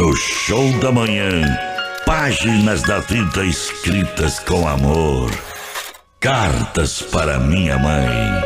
No Show da Manhã, páginas da vida escritas com amor. Cartas para minha mãe.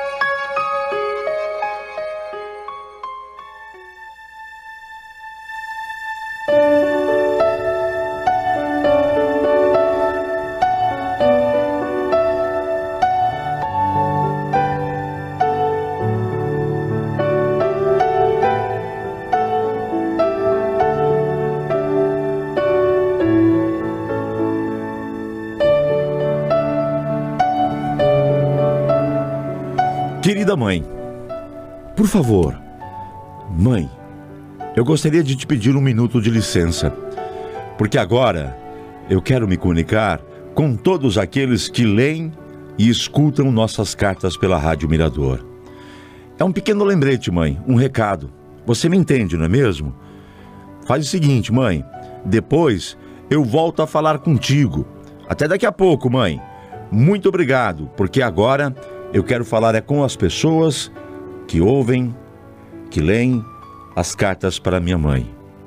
Querida mãe, por favor, mãe, eu gostaria de te pedir um minuto de licença, porque agora eu quero me comunicar com todos aqueles que leem e escutam nossas cartas pela Rádio Mirador. É um pequeno lembrete, mãe, um recado. Você me entende, não é mesmo? Faz o seguinte, mãe, depois eu volto a falar contigo. Até daqui a pouco, mãe. Muito obrigado, porque agora eu quero falar com as pessoas que ouvem, que leem as cartas para minha mãe.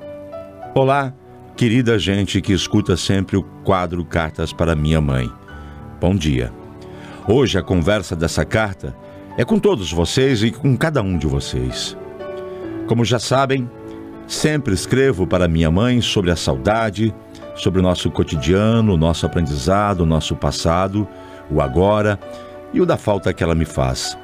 Olá, querida gente que escuta sempre o quadro Cartas para minha mãe. Bom dia. Hoje a conversa dessa carta é com todos vocês e com cada um de vocês. Como já sabem, sempre escrevo para minha mãe sobre a saudade, sobre o nosso cotidiano, o nosso aprendizado, o nosso passado, o agora e o da falta que ela me faz.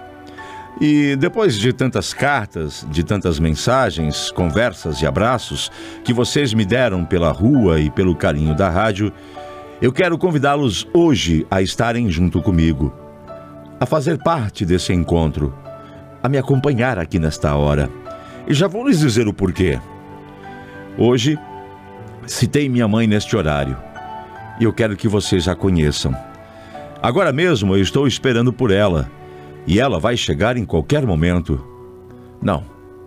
E depois de tantas cartas, de tantas mensagens, conversas e abraços que vocês me deram pela rua e pelo carinho da rádio, eu quero convidá-los hoje a estarem junto comigo, a fazer parte desse encontro, a me acompanhar aqui nesta hora. E já vou lhes dizer o porquê. Hoje, citei minha mãe neste horário e eu quero que vocês a conheçam. Agora mesmo eu estou esperando por ela e ela vai chegar em qualquer momento. Não,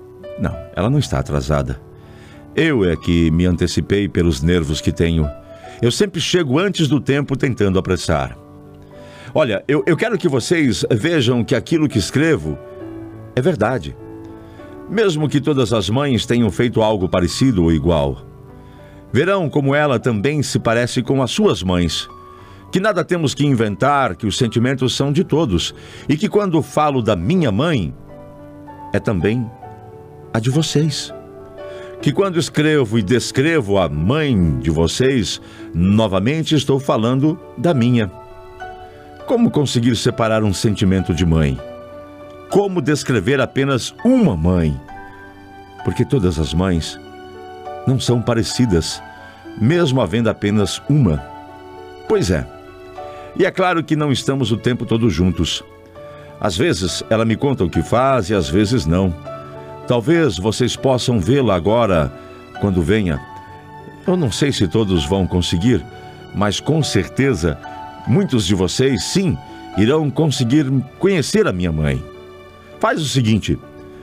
ela não está atrasada. Eu é que me antecipei pelos nervos que tenho. Eu sempre chego antes do tempo tentando apressar. Olha, eu quero que vocês vejam que aquilo que escrevo é verdade. Mesmo que todas as mães tenham feito algo parecido ou igual. Verão como ela também se parece com as suas mães. Que nada temos que inventar, que os sentimentos são de todos. E que quando falo da minha mãe, é também a de vocês. Que quando escrevo e descrevo a mãe de vocês, novamente estou falando da minha. Como conseguir separar um sentimento de mãe? Como descrever apenas uma mãe? Porque todas as mães não são parecidas, mesmo havendo apenas uma. Pois é. E é claro que não estamos o tempo todo juntos. Às vezes ela me conta o que faz e às vezes não. Talvez vocês possam vê-la agora, quando venha. Eu não sei se todos vão conseguir, mas com certeza muitos de vocês, sim, irão conseguir conhecer a minha mãe. Faz o seguinte,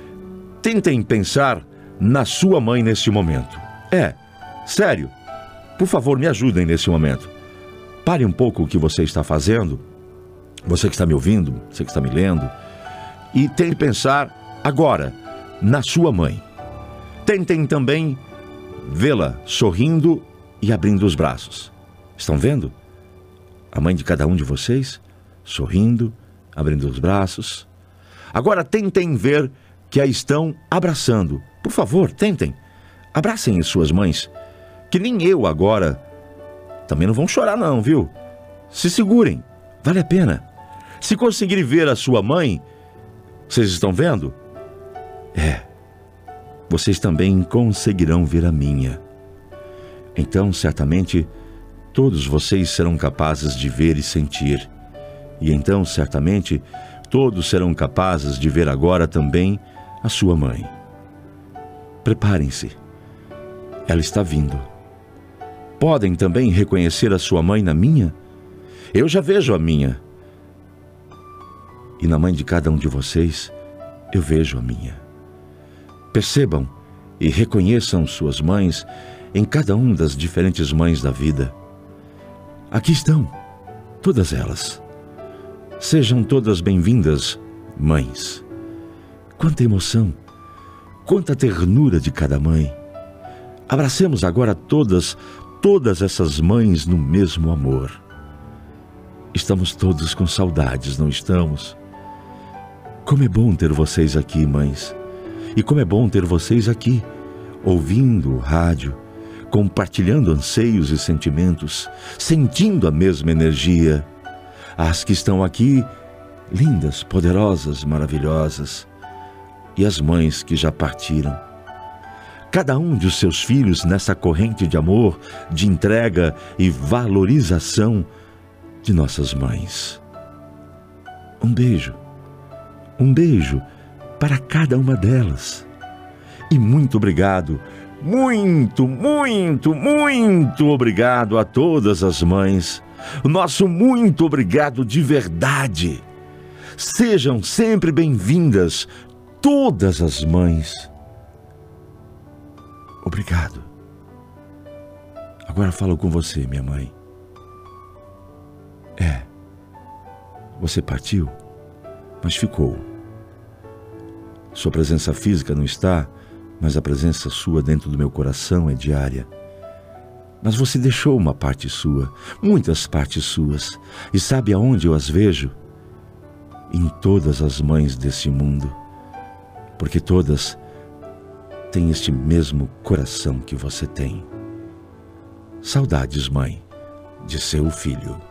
tentem pensar na sua mãe neste momento. Sério, por favor, me ajudem nesse momento. Pare um pouco o que você está fazendo, você que está me ouvindo, você que está me lendo, e tente pensar agora na sua mãe. Tentem também vê-la sorrindo e abrindo os braços. Estão vendo? A mãe de cada um de vocês, sorrindo, abrindo os braços. Agora tentem ver que a estão abraçando. Por favor, tentem. Abracem as suas mães, que nem eu agora. Também não vão chorar não, viu? Se segurem, vale a pena. Se conseguirem ver a sua mãe, vocês estão vendo? Vocês também conseguirão ver a minha. Então, certamente, todos vocês serão capazes de ver e sentir. E então, certamente, todos serão capazes de ver agora também a sua mãe. Preparem-se. Ela está vindo. Podem também reconhecer a sua mãe na minha? Eu já vejo a minha. E na mãe de cada um de vocês, eu vejo a minha. Percebam e reconheçam suas mães em cada uma das diferentes mães da vida. Aqui estão, todas elas. Sejam todas bem-vindas, mães. Quanta emoção, quanta ternura de cada mãe. Abracemos agora todas essas mães no mesmo amor. Estamos todos com saudades, não estamos? Como é bom ter vocês aqui, mães. E como é bom ter vocês aqui, ouvindo o rádio, compartilhando anseios e sentimentos, sentindo a mesma energia. As que estão aqui, lindas, poderosas, maravilhosas. E as mães que já partiram. Cada um de seus filhos nessa corrente de amor, de entrega e valorização de nossas mães. Um beijo para cada uma delas. E muito obrigado, muito obrigado a todas as mães. O nosso muito obrigado de verdade. Sejam sempre bem-vindas, todas as mães. Obrigado. Agora falo com você, minha mãe. Você partiu, mas ficou. Sua presença física não está, mas a presença sua dentro do meu coração é diária. Mas você deixou uma parte sua, muitas partes suas. E sabe aonde eu as vejo? Em todas as mães desse mundo. Porque todas têm este mesmo coração que você tem. Saudades, mãe, de seu filho.